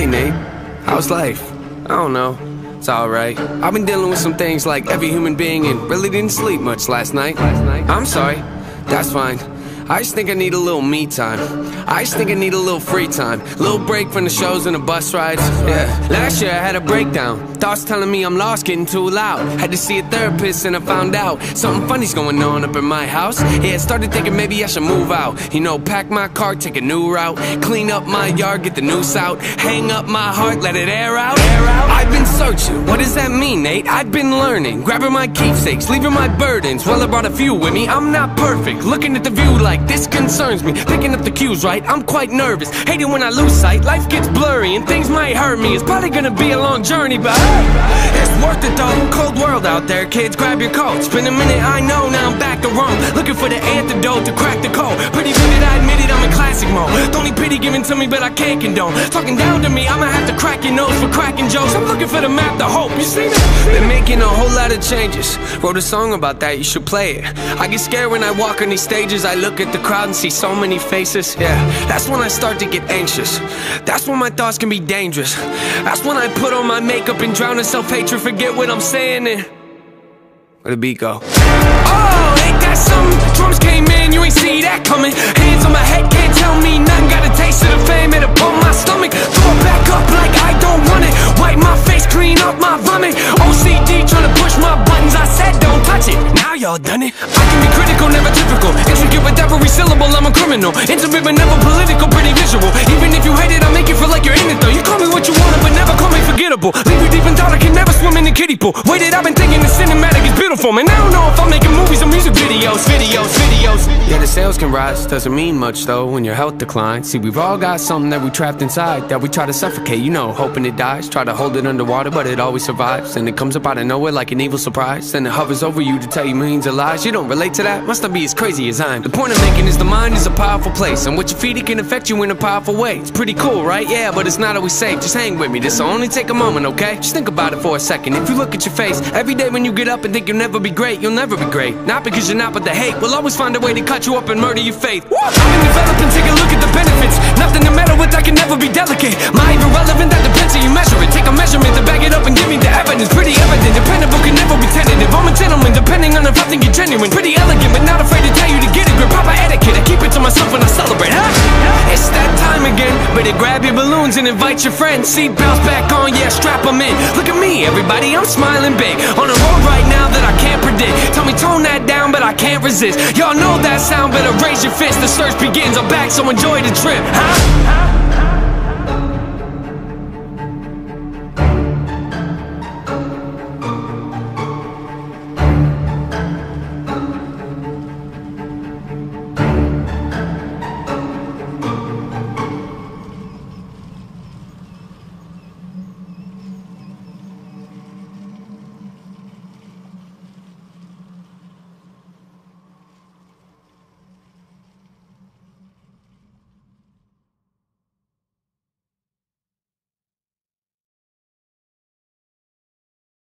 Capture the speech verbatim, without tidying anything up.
Hey Nate, how's life? I don't know, it's alright. I've been dealing with some things like every human being and really didn't sleep much last night. I'm sorry, that's fine. I just think I need a little me time. I just think I need a little free time. A little break from the shows and the bus rides. Yeah. Last year I had a breakdown. Thoughts telling me I'm lost, getting too loud. Had to see a therapist and I found out something funny's going on up in my house. Yeah, started thinking maybe I should move out. You know, pack my car, take a new route. Clean up my yard, get the noose out. Hang up my heart, let it air out. Air out. I've been searching. What does that mean, Nate? I've been learning. Grabbing my keepsakes, leaving my burdens. Well, I brought a few with me. I'm not perfect. Looking at the view like this concerns me. Picking up the cues right, I'm quite nervous. Hating when I lose sight, life gets blurry and things might hurt me. It's probably gonna be a long journey, but hey, it's worth it though. Cold world out there, kids, grab your coats. Been a minute, I know, now I'm back to Rome. Looking for the antidote to crack the code. Pretty good, I admit it, I'm in classic mode. The only pity given to me, but I can't condone. Talking down to me, I'ma have to crack your nose for cracking jokes. I'm looking for the map, the hope, you see me? Been making a whole lot of changes. Wrote a song about that, you should play it. I get scared when I walk on these stages. I look at the crowd and see so many faces. Yeah, that's when I start to get anxious. That's when my thoughts can be dangerous. That's when I put on my makeup and drown in self-hatred. Forget what I'm saying and where'd the beat go? Oh, ain't that something? Drums came in, you ain't see that coming. Hands on my head, can't tell me nothing. Got a taste of the fame, it'll pump my stomach. Throw it back up like I don't want it. Wipe my face, clean up my vomit. O C D trying to push my buttons. I said don't touch it, now y'all done it. I can be critical, never typical. Intricate with every syllable, I'm a criminal. Intimate but never political, pretty visual. Even if you hate it, I'll make you feel like you're in it though. You call me what you want, but never call me forgettable. Leave you deep in thought, I can never swim in the kiddie pool. Waited, I've been thinking the cinematic is beautiful. Man, I don't know if I'm making movies or music videos. Videos, videos. Yeah, the sales can rise, doesn't mean much though when your health declines. See, we've all got something that we trapped inside that we try to suffocate, you know, hoping it dies. Try to hold it underwater, but it always survives. And it comes up out of nowhere like an evil surprise. Then it hovers over you to tell you millions of lies. You don't relate to that? Must not be as crazy as I am. The point I'm making is the mind is a powerful place, and what you feed it can affect you in a powerful way. It's pretty cool, right? Yeah, but it's not always safe. Just hang with me, this'll only take a moment, okay? Just think about it for a second. If you look at your face every day when you get up and think you'll never be great, you'll never be great. Not because you're not, but the hate will always find a way to cut you up and murder your faith. Woo! I've been developing, take a look at the benefits. Nothing no matter what, that can never be delicate. My even relevant, that depends how you measure it. Take a measurement to back it up and give me the evidence. Pretty evident, dependable, can never be tentative. I'm a gentleman, depending on if I think you're genuine. Pretty elegant, but not afraid to tell you to get a grip. Proper etiquette, I keep it to myself when I celebrate, huh? It's that time again. Better grab your balloons and invite your friends. Seatbelts back on, yeah, strap them in. Look at me, everybody, I'm smiling big. On a road right now that I can't predict. Tell me tone that down, but I can't resist. Y'all know that sound, better raise your fist. The search begins, I'm back, so enjoy the trip, huh?